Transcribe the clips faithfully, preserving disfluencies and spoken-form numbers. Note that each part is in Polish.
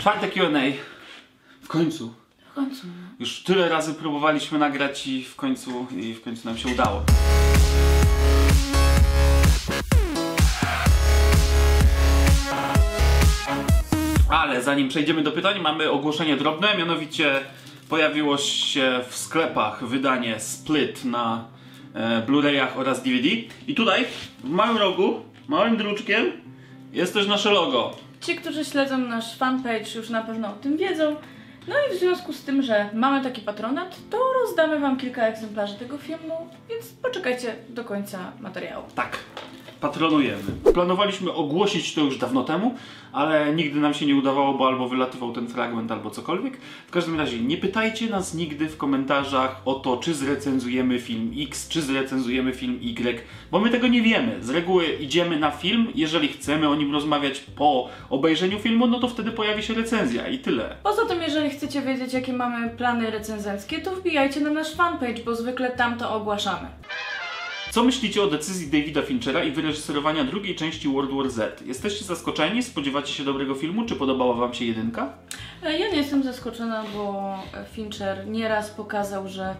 Czwarte Q and A. W końcu. W końcu. Już tyle razy próbowaliśmy nagrać i w końcu, i w końcu nam się udało. Ale zanim przejdziemy do pytań, mamy ogłoszenie drobne, mianowicie pojawiło się w sklepach wydanie Split na e, Blu-rayach oraz D V D. I tutaj, w małym rogu, małym druczkiem, jest też nasze logo. Ci, którzy śledzą nasz fanpage, już na pewno o tym wiedzą. No i w związku z tym, że mamy taki patronat, to rozdamy wam kilka egzemplarzy tego filmu, więc poczekajcie do końca materiału. Tak, patronujemy. Planowaliśmy ogłosić to już dawno temu, ale nigdy nam się nie udawało, bo albo wylatywał ten fragment, albo cokolwiek. W każdym razie nie pytajcie nas nigdy w komentarzach o to, czy zrecenzujemy film X, czy zrecenzujemy film Y, bo my tego nie wiemy. Z reguły idziemy na film, jeżeli chcemy o nim rozmawiać po obejrzeniu filmu, no to wtedy pojawi się recenzja i tyle. Poza tym, jeżeli chcecie wiedzieć, jakie mamy plany recenzenckie, to wbijajcie na nasz fanpage, bo zwykle tam to ogłaszamy. Co myślicie o decyzji Davida Finchera i wyreżyserowania drugiej części World War Z? Jesteście zaskoczeni? Spodziewacie się dobrego filmu? Czy podobała wam się jedynka? Ja nie jestem zaskoczona, bo Fincher nieraz pokazał, że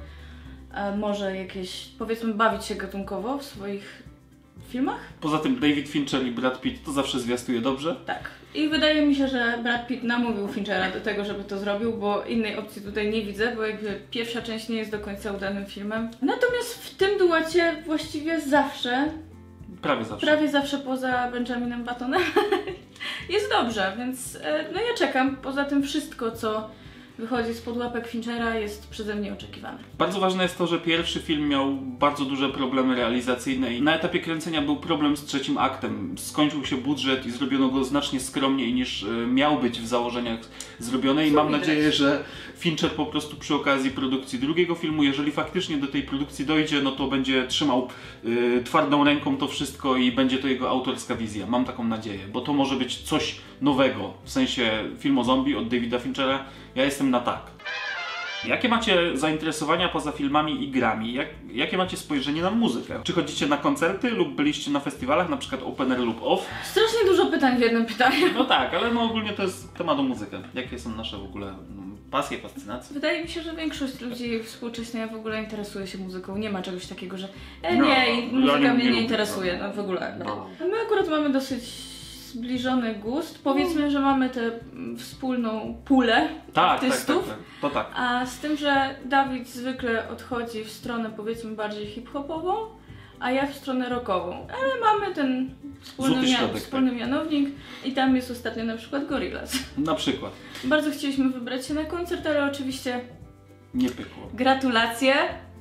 może jakieś, powiedzmy, bawić się gatunkowo w swoich filmach. Poza tym David Fincher i Brad Pitt to zawsze zwiastuje dobrze. Tak. I wydaje mi się, że Brad Pitt namówił Finchera do tego, żeby to zrobił, bo innej opcji tutaj nie widzę, bo jakby pierwsza część nie jest do końca udanym filmem. Natomiast w tym duecie właściwie zawsze, prawie zawsze, prawie zawsze poza Benjaminem Buttonem jest dobrze, więc no ja czekam. Poza tym wszystko, co wychodzi spod łapek Finchera, jest przeze mnie oczekiwane. Bardzo ważne jest to, że pierwszy film miał bardzo duże problemy realizacyjne i na etapie kręcenia był problem z trzecim aktem. Skończył się budżet i zrobiono go znacznie skromniej niż miał być w założeniach zrobione i mam nadzieję, że Fincher po prostu przy okazji produkcji drugiego filmu, jeżeli faktycznie do tej produkcji dojdzie, no to będzie trzymał yy, twardą ręką to wszystko i będzie to jego autorska wizja. Mam taką nadzieję, bo to może być coś nowego, w sensie film o zombie od Davida Finchera. Ja jestem na tak. Jakie macie zainteresowania poza filmami i grami? Jak, jakie macie spojrzenie na muzykę? Czy chodzicie na koncerty lub byliście na festiwalach, na przykład open air lub off? Strasznie dużo pytań w jednym pytaniu. No tak, ale no ogólnie to jest temat o muzykę. Jakie są nasze w ogóle pasje, fascynacje? Wydaje mi się, że większość ludzi współcześnie w ogóle interesuje się muzyką. Nie ma czegoś takiego, że e, nie, no, muzyka ja mnie nie, nie interesuje, no w ogóle. No. My akurat mamy dosyć zbliżony gust. Powiedzmy, że mamy tę wspólną pulę tak, artystów. Tak, tak, tak. To tak. A z tym, że Dawid zwykle odchodzi w stronę, powiedzmy, bardziej hip-hopową, a ja w stronę rockową. Ale mamy ten wspólny, środek, mia wspólny tak. mianownik i tam jest ostatnio na przykład Gorillaz. Na przykład. Bardzo chcieliśmy wybrać się na koncert, ale oczywiście nie pykło. Gratulacje.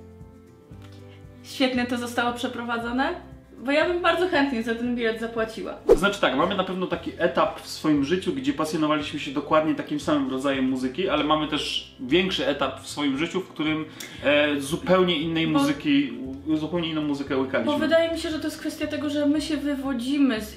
Świetnie to zostało przeprowadzone. Bo ja bym bardzo chętnie za ten bilet zapłaciła. To znaczy tak, mamy na pewno taki etap w swoim życiu, gdzie pasjonowaliśmy się dokładnie takim samym rodzajem muzyki, ale mamy też większy etap w swoim życiu, w którym e, zupełnie innej bo, muzyki, zupełnie inną muzykę łykaliśmy. Bo wydaje mi się, że to jest kwestia tego, że my się wywodzimy z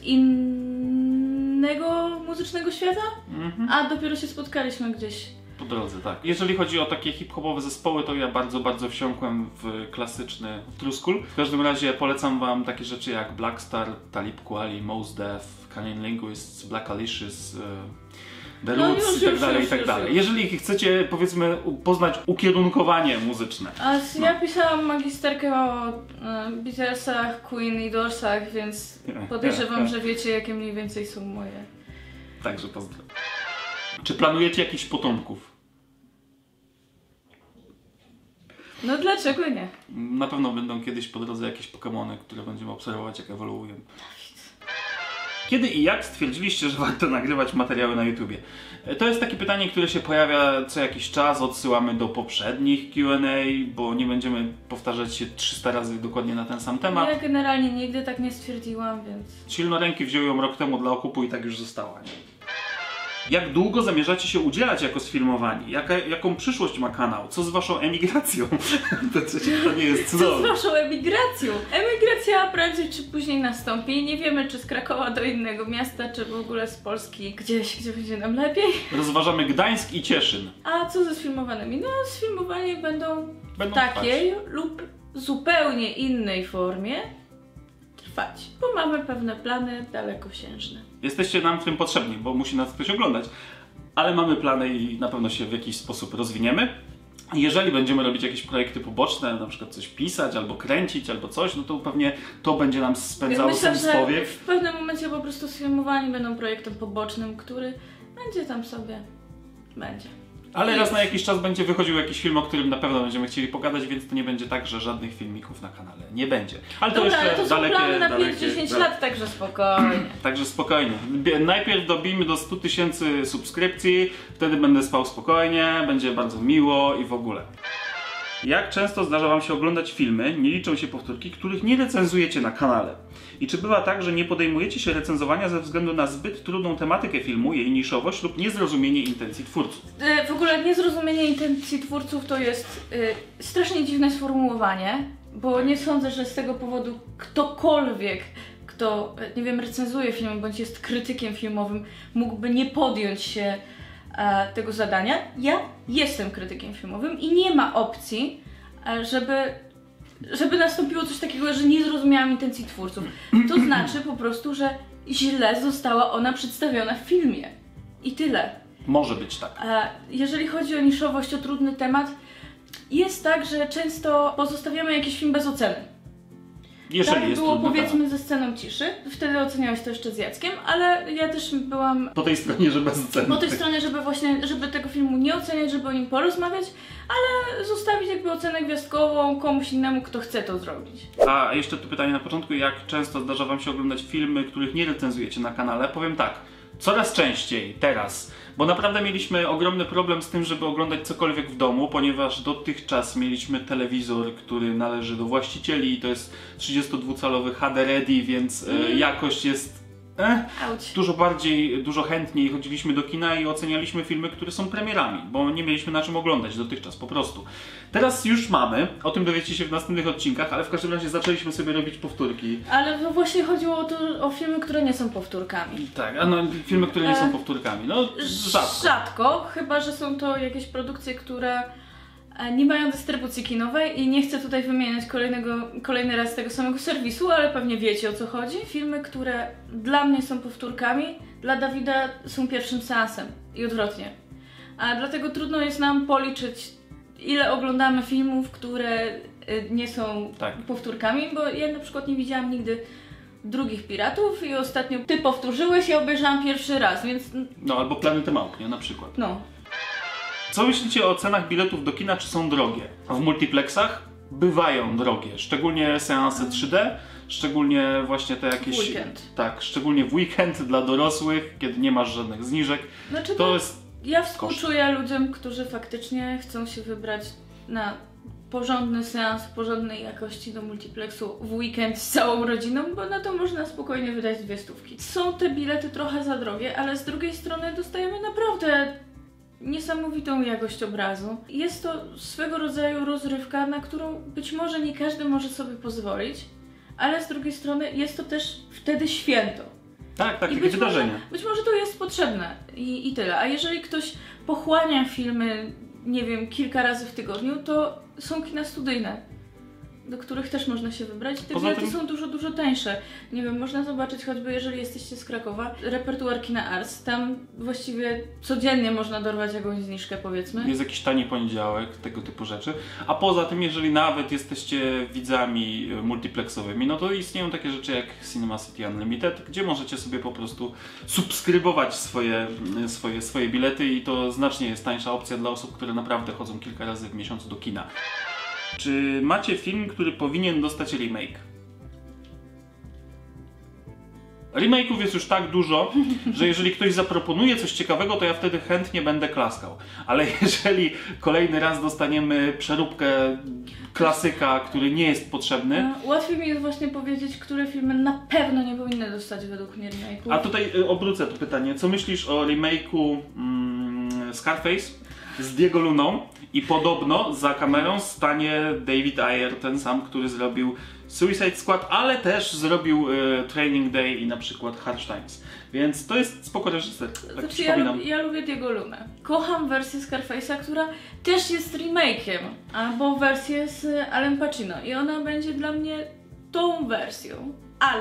innego muzycznego świata, mhm. a dopiero się spotkaliśmy gdzieś po drodze, tak. Jeżeli chodzi o takie hip-hopowe zespoły, to ja bardzo, bardzo wsiąkłem w klasyczny Truskul. W każdym razie polecam wam takie rzeczy jak Blackstar, Talib Kweli, Mos Def, Kanye Linguists, Black Alicious, The no Roots już, i tak już, dalej, już, i tak już, dalej. już. Jeżeli chcecie, powiedzmy, poznać ukierunkowanie muzyczne. A no. ja pisałam magisterkę o e, Beatlesach, Queen i Doorsach, więc podejrzewam, że wiecie, jakie mniej więcej są moje. Także pozdrawiam. Czy planujecie jakichś potomków? No dlaczego nie? Na pewno będą kiedyś po drodze jakieś Pokemony, które będziemy obserwować, jak ewoluują. Kiedy i jak stwierdziliście, że warto nagrywać materiały na YouTubie? To jest takie pytanie, które się pojawia co jakiś czas, odsyłamy do poprzednich Q and A, bo nie będziemy powtarzać się trzysta razy dokładnie na ten sam temat. Ja generalnie nigdy tak nie stwierdziłam, więc... Silnoręki wziął ją rok temu dla okupu i tak już została. Nie? Jak długo zamierzacie się udzielać jako sfilmowani? Jaka, jaką przyszłość ma kanał? Co z waszą emigracją? To, to nie jest cudowne. Co z waszą emigracją? Emigracja prędzej czy później nastąpi. Nie wiemy, czy z Krakowa do innego miasta, czy w ogóle z Polski gdzieś, gdzie będzie nam lepiej. Rozważamy Gdańsk i Cieszyn. A co ze sfilmowanymi? No, sfilmowanie będą, będą w takiej trwać. lub zupełnie innej formie trwać, bo mamy pewne plany dalekosiężne. Jesteście nam w tym potrzebni, bo musi nas ktoś oglądać. ale mamy plany i na pewno się w jakiś sposób rozwiniemy. Jeżeli będziemy robić jakieś projekty poboczne, na przykład coś pisać, albo kręcić, albo coś, no to pewnie to będzie nam spędzało Myślę, sens powiek. w pewnym momencie po prostu sfilmowani będą projektem pobocznym, który będzie tam sobie, będzie. Ale raz na jakiś czas będzie wychodził jakiś film, o którym na pewno będziemy chcieli pogadać, więc to nie będzie tak, że żadnych filmików na kanale nie będzie. Ale to Dobra, jeszcze ale to są dalekie, plany na dalekie, pięć dziesięć dalekie. lat, także spokojnie. Także spokojnie. Najpierw dobijmy do stu tysięcy subskrypcji, wtedy będę spał spokojnie, będzie bardzo miło i w ogóle. Jak często zdarza wam się oglądać filmy, nie liczą się powtórki, których nie recenzujecie na kanale? I czy bywa tak, że nie podejmujecie się recenzowania ze względu na zbyt trudną tematykę filmu, jej niszowość lub niezrozumienie intencji twórców? W ogóle niezrozumienie intencji twórców to jest y, strasznie dziwne sformułowanie, bo nie sądzę, że z tego powodu ktokolwiek, kto, nie wiem, recenzuje film bądź jest krytykiem filmowym, mógłby nie podjąć się e, tego zadania. Ja jestem krytykiem filmowym i nie ma opcji, e, żeby żeby nastąpiło coś takiego, że nie zrozumiałam intencji twórców. To znaczy po prostu, że źle została ona przedstawiona w filmie. I tyle. Może być tak. A jeżeli chodzi o niszowość, o trudny temat, jest tak, że często pozostawiamy jakiś film bez oceny. Jeżeli tak jest było trudny powiedzmy temat. ze sceną ciszy, wtedy oceniałeś to jeszcze z Jackiem, ale ja też byłam Po tej stronie, że bez oceny. po tej stronie, żeby właśnie, żeby tego filmu nie oceniać, żeby o nim porozmawiać, ale zostawić jakby ocenę gwiazdkową komuś innemu, kto chce to zrobić. A jeszcze to pytanie na początku, jak często zdarza wam się oglądać filmy, których nie recenzujecie na kanale? Powiem tak, coraz częściej teraz, bo naprawdę mieliśmy ogromny problem z tym, żeby oglądać cokolwiek w domu, ponieważ dotychczas mieliśmy telewizor, który należy do właścicieli i to jest trzydziestodwucalowy H D Ready, więc mm. e, jakość jest e, dużo bardziej, dużo chętniej chodziliśmy do kina i ocenialiśmy filmy, które są premierami, bo nie mieliśmy na czym oglądać dotychczas, po prostu. Teraz już mamy, o tym dowiecie się w następnych odcinkach, ale w każdym razie zaczęliśmy sobie robić powtórki. Ale to właśnie chodziło o, to, o filmy, które nie są powtórkami. Tak, a no, filmy, które nie są powtórkami, no rzadko. Rzadko, chyba że są to jakieś produkcje, które nie mają dystrybucji kinowej i nie chcę tutaj wymieniać kolejnego, kolejny raz tego samego serwisu, ale pewnie wiecie, o co chodzi. Filmy, które dla mnie są powtórkami, dla Dawida są pierwszym seansem i odwrotnie. A dlatego trudno jest nam policzyć, ile oglądamy filmów, które nie są tak. powtórkami, bo ja na przykład nie widziałam nigdy drugich Piratów i ostatnio ty powtórzyłeś i obejrzałam pierwszy raz, więc... No albo Planetę Małp, nie? Na przykład. No. Co myślicie o cenach biletów do kina, czy są drogie? W multiplexach bywają drogie, szczególnie seanse trzy D, szczególnie właśnie te jakieś... W weekend. Tak, szczególnie w weekend dla dorosłych, kiedy nie masz żadnych zniżek. Znaczy, to jest ja współczuję ludziom, którzy faktycznie chcą się wybrać na porządny seans, porządnej jakości do multiplexu w weekend z całą rodziną, bo na to można spokojnie wydać dwie stówki. Są te bilety trochę za drogie, ale z drugiej strony dostajemy naprawdę niesamowitą jakość obrazu. Jest to swego rodzaju rozrywka, na którą być może nie każdy może sobie pozwolić, ale z drugiej strony jest to też wtedy święto. Tak, tak, I takie być wydarzenie. Może, być może to jest potrzebne i, i tyle. A jeżeli ktoś pochłania filmy, nie wiem, kilka razy w tygodniu, to są kina studyjne, do których też można się wybrać. Te bilety tym... są dużo, dużo tańsze. Nie wiem, można zobaczyć choćby, jeżeli jesteście z Krakowa, repertuar kina Arts. Tam właściwie codziennie można dorwać jakąś zniżkę, powiedzmy. Jest jakiś tani poniedziałek, tego typu rzeczy. A poza tym, jeżeli nawet jesteście widzami multiplexowymi, no to istnieją takie rzeczy jak Cinema City Unlimited, gdzie możecie sobie po prostu subskrybować swoje, swoje, swoje bilety i to znacznie jest tańsza opcja dla osób, które naprawdę chodzą kilka razy w miesiącu do kina. Czy macie film, który powinien dostać remake? Remake'ów jest już tak dużo, że jeżeli ktoś zaproponuje coś ciekawego, to ja wtedy chętnie będę klaskał. Ale jeżeli kolejny raz dostaniemy przeróbkę klasyka, który nie jest potrzebny... Łatwiej mi jest właśnie powiedzieć, które filmy na pewno nie powinny dostać według mnie remake'ów. A tutaj obrócę to pytanie. Co myślisz o remake'u mm, Scarface z Diego Luną? I podobno za kamerą stanie David Ayer, ten sam, który zrobił Suicide Squad, ale też zrobił e, Training Day i na przykład Hard Times. Więc to jest spoko reżyser, tak znaczy, przypominam. Ja, ja lubię Diego Lunę. Kocham wersję Scarface'a, która też jest remake'iem, albo wersję z Alem Pacino i ona będzie dla mnie tą wersją, ale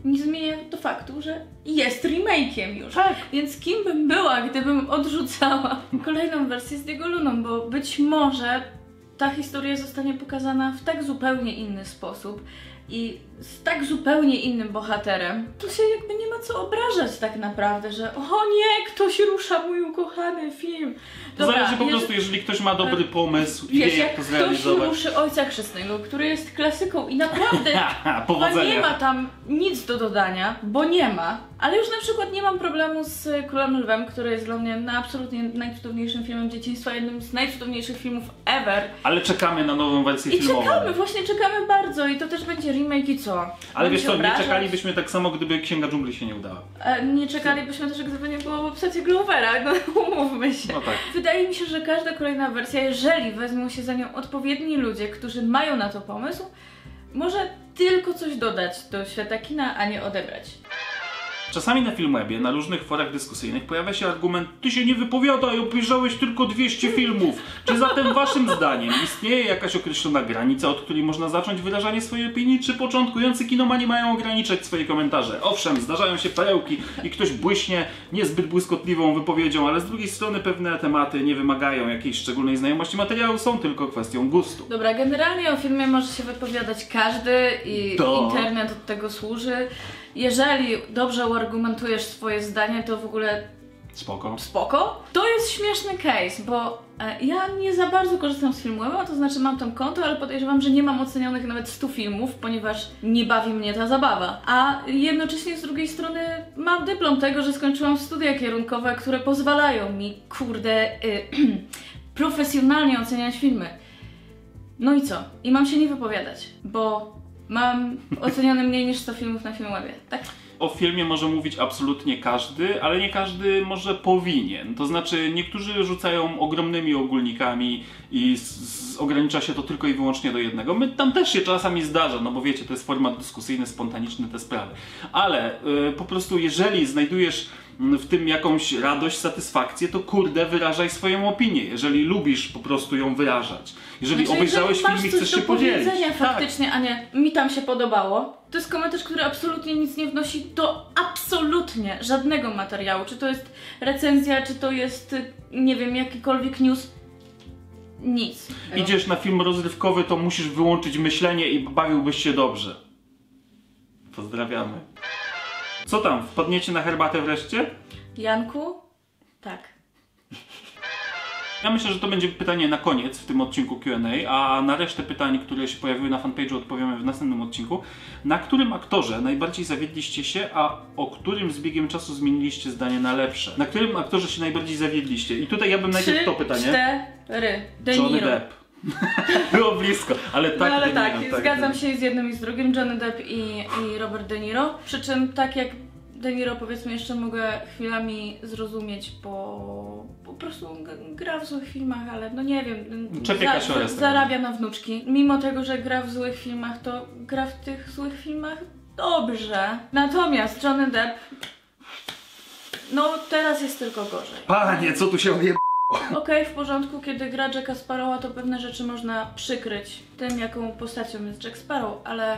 nie zmienia to faktu, że jest remake'iem już. Tak. Więc kim bym była, gdybym odrzucała kolejną wersję z Diego Luną, bo być może ta historia zostanie pokazana w tak zupełnie inny sposób i z tak zupełnie innym bohaterem, to się jakby nie ma co obrażać tak naprawdę, że o nie, ktoś rusza mój ukochany film. To zależy po prostu, jeżeli ktoś ma dobry pomysł i wiesz, wie, jak to ktoś zrealizować. ruszy Ojca Chrzestnego, który jest klasyką i naprawdę chyba nie ma tam nic do dodania, bo nie ma, ale już na przykład nie mam problemu z Królem Lwem, który jest dla mnie na absolutnie najcudowniejszym filmem dzieciństwa, jednym z najcudowniejszych filmów ever. Ale czekamy na nową wersję I filmową. I czekamy, właśnie czekamy bardzo i to też będzie remake i co? Ale wiesz co, nie obrażać? czekalibyśmy tak samo, gdyby Księga Dżungli się nie udała. E, nie czekalibyśmy też, gdyby nie było obsesji Glovera, no umówmy się. No tak. Wydaje mi się, że każda kolejna wersja, jeżeli wezmą się za nią odpowiedni ludzie, którzy mają na to pomysł, może tylko coś dodać do świata kina, a nie odebrać. Czasami na Filmwebie, na różnych forach dyskusyjnych pojawia się argument: ty się nie wypowiadaj, obejrzałeś tylko dwieście filmów. Czy zatem waszym zdaniem istnieje jakaś określona granica, od której można zacząć wyrażanie swojej opinii, czy początkujący kinomani mają ograniczać swoje komentarze? Owszem, zdarzają się perełki i ktoś błyśnie niezbyt błyskotliwą wypowiedzią, ale z drugiej strony pewne tematy nie wymagają jakiejś szczególnej znajomości materiału, są tylko kwestią gustu. Dobra, generalnie o filmie może się wypowiadać każdy i To. internet od tego służy. Jeżeli dobrze uargumentujesz swoje zdanie, to w ogóle Spoko. spoko. To jest śmieszny case, bo e, ja nie za bardzo korzystam z Filmweba, to znaczy mam tam konto, ale podejrzewam, że nie mam ocenionych nawet stu filmów, ponieważ nie bawi mnie ta zabawa. A jednocześnie z drugiej strony mam dyplom tego, że skończyłam studia kierunkowe, które pozwalają mi, kurde, y, profesjonalnie oceniać filmy. No i co? I mam się nie wypowiadać, bo mam ocenione mniej niż sto filmów na Filmwebie, tak? O filmie może mówić absolutnie każdy, ale nie każdy może powinien. To znaczy niektórzy rzucają ogromnymi ogólnikami i z, z, ogranicza się to tylko i wyłącznie do jednego. My, tam też się czasami zdarza, no bo wiecie, to jest format dyskusyjny, spontaniczny, te sprawy. Ale y, po prostu jeżeli znajdujesz w tym jakąś radość, satysfakcję, to kurde, wyrażaj swoją opinię, jeżeli lubisz po prostu ją wyrażać. Jeżeli znaczy, obejrzałeś jeżeli film i chcesz się masz coś do podzielić. powiedzenia Tak. faktycznie, a nie mi tam się podobało. To jest komentarz, który absolutnie nic nie wnosi do absolutnie żadnego materiału. Czy to jest recenzja, czy to jest, nie wiem, jakikolwiek news. Nic. Idziesz na film rozrywkowy, to musisz wyłączyć myślenie i bawiłbyś się dobrze. Pozdrawiamy. Co tam, wpadniecie na herbatę wreszcie? Janku? Tak. Ja myślę, że to będzie pytanie na koniec w tym odcinku Q and A, a na resztę pytań, które się pojawiły na fanpage'u, odpowiemy w następnym odcinku. Na którym aktorze najbardziej zawiedliście się, a o którym z biegiem czasu zmieniliście zdanie na lepsze? Na którym aktorze się najbardziej zawiedliście? I tutaj ja bym najpierw Trzy, to pytanie. cztery. De Johnny Niro. Depp. Było blisko, ale tak. No ale De tak, Niro, tak, zgadzam się z jednym i z drugim, Johnny Depp i, i Robert De Niro. Przy czym tak jak De Niro, powiedzmy, jeszcze mogę chwilami zrozumieć, bo po prostu g- gra w złych filmach, ale no nie wiem, Czepie kasiorę z tego. zarabia na wnuczki. Mimo tego, że gra w złych filmach, to gra w tych złych filmach dobrze. Natomiast Johnny Depp, no teraz jest tylko gorzej. Panie, co tu się odje... Okej, okay, w porządku, kiedy gra Jacka Sparrowa, to pewne rzeczy można przykryć tym, jaką postacią jest Jack Sparrow, ale...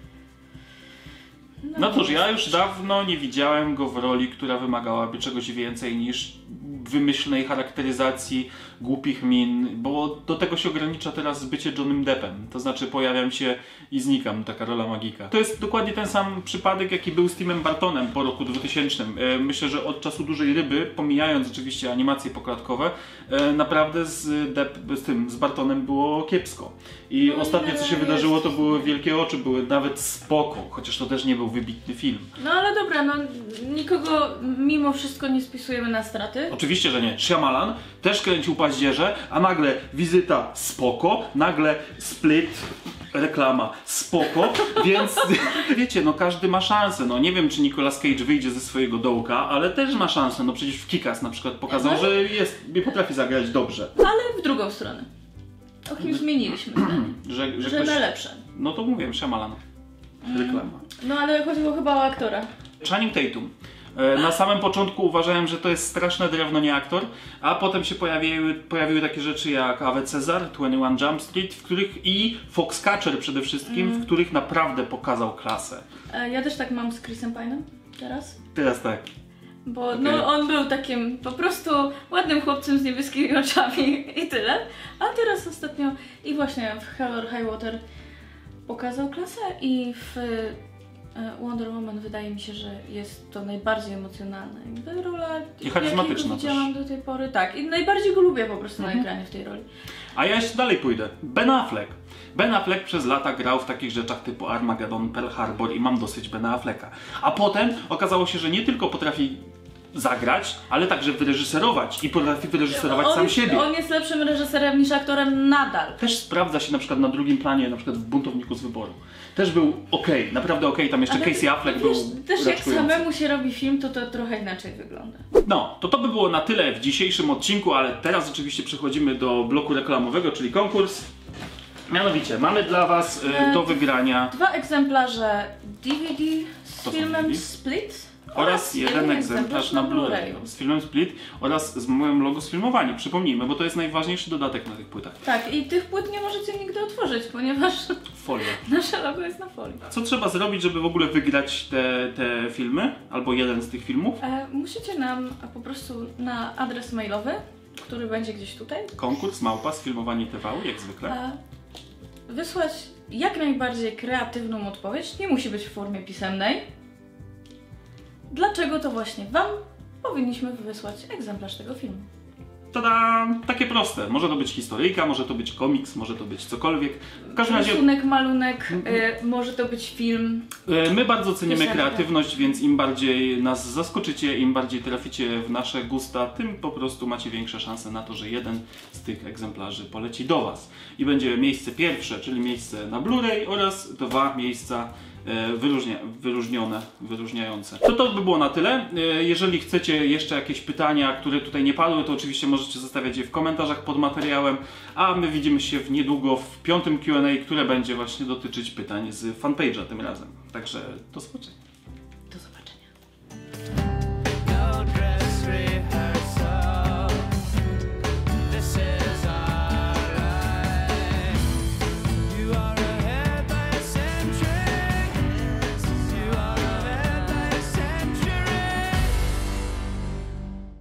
No, no cóż, ja już dawno nie widziałem go w roli, która wymagałaby czegoś więcej niż wymyślnej charakteryzacji, głupich min, bo do tego się ogranicza teraz bycie Johnnym Deppem. To znaczy pojawiam się i znikam, taka rola magika. To jest dokładnie ten sam przypadek, jaki był z Timem Burtonem po roku dwutysięcznym. Myślę, że od czasu Dużej Ryby, pomijając oczywiście animacje pokładkowe, naprawdę z, Depp, z tym, z Burtonem było kiepsko. I no, ostatnio co się jest... wydarzyło, to były Wielkie Oczy, były nawet spoko, chociaż to też nie był wybitny film. No ale dobra, no nikogo mimo wszystko nie spisujemy na straty. Oczywiście, że nie. Shyamalan też kręcił Paździerze, a nagle Wizyta spoko, nagle Split, reklama spoko, więc wiecie, no każdy ma szansę. No nie wiem, czy Nicolas Cage wyjdzie ze swojego dołka, ale też ma szansę. No przecież w Kick-Ass na przykład pokazał, no. że jest, potrafi zagrać dobrze. Ale w drugą stronę. O kim zmieniliśmy zdanie? że, że, że ktoś... na lepsze. No to mówiłem, Shyamalan. Reklama. No ale chodziło chyba o aktora. Channing Tatum. Na samym początku uważałem, że to jest straszne drewno, nie aktor, a potem się pojawiły, pojawiły takie rzeczy jak Ave Cezar, dwadzieścia jeden Jump Street, w których i Foxcatcher przede wszystkim, mm. w których naprawdę pokazał klasę. Ja też tak mam z Chrisem Pine'em teraz. Teraz tak. Bo okay. no, on był takim po prostu ładnym chłopcem z niebieskimi oczami i tyle. A teraz ostatnio i właśnie w Hell or High Water pokazał klasę i w Wonder Woman wydaje mi się, że jest to najbardziej emocjonalna jakby rola, i charyzmatyczna widziałam do tej pory. Tak, i najbardziej go lubię po prostu mhm. na ekranie w tej roli. A ja jeszcze dalej pójdę. Ben Affleck. Ben Affleck przez lata grał w takich rzeczach typu Armageddon, Pearl Harbor i mam dosyć Bena Afflecka. A potem okazało się, że nie tylko potrafi zagrać, ale także wyreżyserować i potrafi wyreżyserować on sam jest, siebie. On jest lepszym reżyserem niż aktorem nadal. Też sprawdza się na przykład na drugim planie, na przykład w Buntowniku z Wyboru. Też był okej, okay, naprawdę okej, okay. Tam jeszcze ale Casey Affleck wiesz, był też jak samemu się robi film, to to trochę inaczej wygląda. No, to to by było na tyle w dzisiejszym odcinku, ale teraz oczywiście przechodzimy do bloku reklamowego, czyli konkurs. Mianowicie, mamy dla Was y, do wygrania dwa egzemplarze D V D z to filmem D V D. Split oraz jeden egzemplarz na Blu-ray z filmem Split oraz z moim logo sfilmowani. Przypomnijmy, bo to jest najważniejszy dodatek na tych płytach. Tak, i tych płyt nie możecie nigdy otworzyć, ponieważ folia. Nasze logo jest na folii. Co trzeba zrobić, żeby w ogóle wygrać te, te filmy? Albo jeden z tych filmów? E, musicie nam po prostu na adres mailowy, który będzie gdzieś tutaj. Konkurs małpa sfilmowani T V, jak zwykle. E, wysłać jak najbardziej kreatywną odpowiedź. Nie musi być w formie pisemnej. Dlaczego to właśnie Wam powinniśmy wysłać egzemplarz tego filmu? Tada! Takie proste. Może to być historyjka, może to być komiks, może to być cokolwiek. W każdym razie... Rysunek, malunek, y, może to być film. Y, my bardzo cenimy piosenka. kreatywność, więc im bardziej nas zaskoczycie, im bardziej traficie w nasze gusta, tym po prostu macie większe szanse na to, że jeden z tych egzemplarzy poleci do Was. I będzie miejsce pierwsze, czyli miejsce na Blu-ray oraz dwa miejsca Wyróżnia, wyróżnione, wyróżniające. To to by było na tyle. Jeżeli chcecie jeszcze jakieś pytania, które tutaj nie padły, to oczywiście możecie zostawiać je w komentarzach pod materiałem, a my widzimy się w niedługo w piątym Q and A, które będzie właśnie dotyczyć pytań z fanpage'a tym razem. Także do zobaczenia. Do zobaczenia.